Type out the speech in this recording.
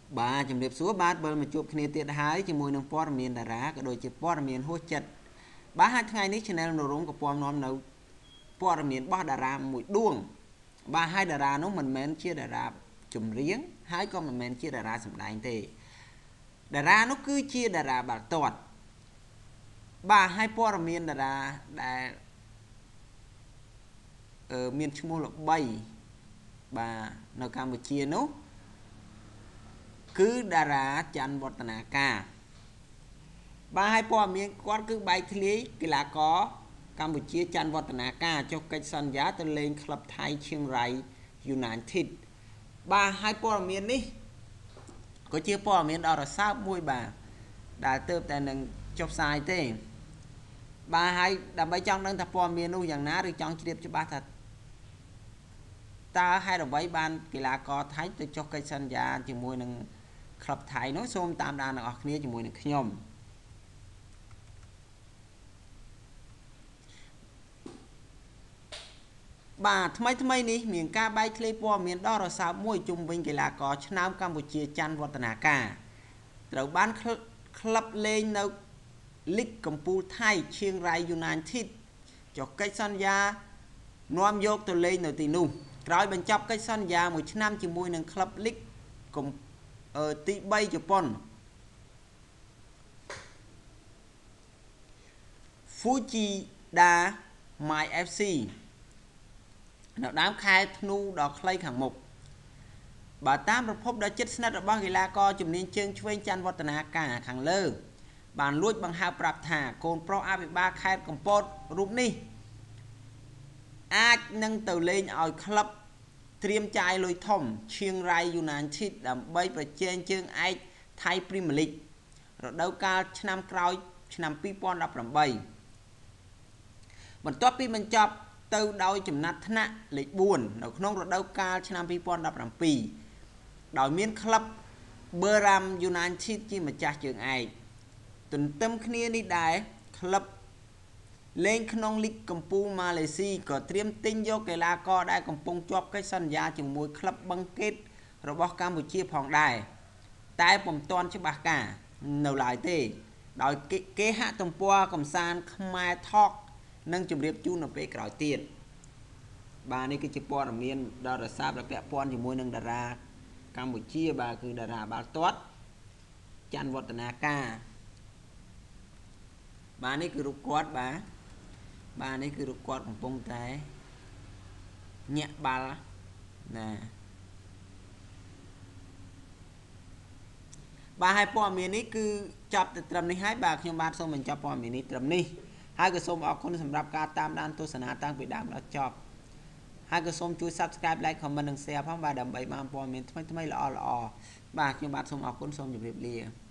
bà chấm điệp số bát bơ mà chụp kia tiệt hái chỉ mùi nông po miền đà rá cái đôi chỉ po miền hốt chật bà hai ngày ní channel nội dung của pom nom nấu po miền bo đà ra mùi đuông bà hai đà ra nó mình men chia đà ra chùm riếng hai con mình men chia đà ra sầm đại thế đà ra nó cứ chia đà ra bà tọt bà hai po miền đà ra đà miền chung là bay bàនៅកម្ពុជានោះគឺតារាច័ន្ទវឌ្ឍនាការបាទហើយព័ត៌មានគាត់គឺបែកធ្លាយកីឡាករកម្ពុជាច័ន្ទវឌ្ឍនាការចុះកិច្ចសន្យាទៅលេងក្លឹបថៃឈៀងរ៉ៃ United បាទហើយព័ត៌មាននេះក៏ជាព័ត៌មានដ៏រសើបមួយបាទដែលទើបតែនឹងចុះផ្សាយទេបាទហើយដើម្បីចង់ដឹងថាព័ត៌មាននោះយ៉ាងណាឬចង់ជ្រាបច្បាស់ថាតើហេតុអ្វីបានកីឡាករថៃទៅចុះកិច្ចសន្យាជាមួយនឹងក្លឹបថៃនោះសូមតាមដានអ្នកនរគ្នាជាមួយនឹងខ្ញុំបាទថ្មីនេះមានការបែកធ្លាយព័ត៌មានដ៏រសើបមួយជុំវិញកីឡាករឆ្នើមកម្ពុជាច័ន្ទវឌ្ឍនាការត្រូវបានក្លឹបលេងនៅលីកកំពូលថៃឈៀងរ៉ៃ United ចុះកិច្ចសន្យានាំយកទៅលេងនៅទីនោះក្រោយបញ្ចប់កិច្ចសន្យាមួយឆ្នាំជាមួយនឹងក្លឹបលីកទី3ជប៉ុន Fujida My FC នៅដើមខែធ្នូដល់ខ្លីខាងមុខបើតាមប្រភពដ៏ជិតស្និទ្ធរបស់កីឡាករជំនាញជើងឆ្វេងច័ន្ទវឌ្ឍនាការខាងលើបានលួចបង្ហើបប្រាប់ថាកូនប្រុសអភិបាលខេត្តកំពតរូបនេះអាចនឹងទៅលេងឲ្យក្លឹបត្រៀមចាយលុយធំឈៀងរ៉ៃ United ដើម្បីប្រជែងជើងឯកថៃ Premier League រដូវកាលឆ្នាំក្រោយឆ្នាំ2018បន្ទាប់ពីបញ្ចប់ទៅដោយចំណាត់ថ្នាក់លេខ4នៅក្នុងរដូវកាលឆ្នាំ2017ដោយមានក្លឹប Berham United ជាម្ចាស់ជើងឯកទន្ទឹមគ្នានេះដែរក្លឹបលេងក្នុងលីកកំពូលម៉ាឡេស៊ីក៏ត្រៀមទិញយកកីឡាករដែលកំពុងជាប់កិច្ចសន្យាជាមួយក្លឹបបឹងកេតរបស់កម្ពុជាផងដែរតែពុំទាន់ច្បាស់ការនៅឡើយទេដោយគេហាក់ទំព័រកំសាន្តខ្មែរថកនឹងជម្រាបជូននៅពេលក្រោយទៀតបាទនេះគឺជាព័ត៌មានដ៏រសើបដែលពាក់ព័ន្ធជាមួយនឹងតារាកម្ពុជាបាទគឺតារាបាល់ទាត់ច័ន្ទវឌ្ឍនាការបាទនេះគឺរូបគាត់បាទនេះគឺរូបគាត់កំពុងតែញាក់បាល់ណាបាទហើយព័ត៌មាននេះគឺចប់ទៅត្រឹមនេះហើយបាទខ្ញុំបាទសូមបញ្ចប់ព័ត៌មាននេះត្រឹមនេះហើយក៏សូមអរគុណសម្រាប់ការតាមដានទស្សនាតាំងពីដើមដល់ចប់ហើយក៏សូមជួយ Subscribe Like Comment និង Share ផងបាទដើម្បីបានព័ត៌មានថ្មីៗល្អៗបាទខ្ញុំបាទសូមអរគុណសូមជម្រាបលា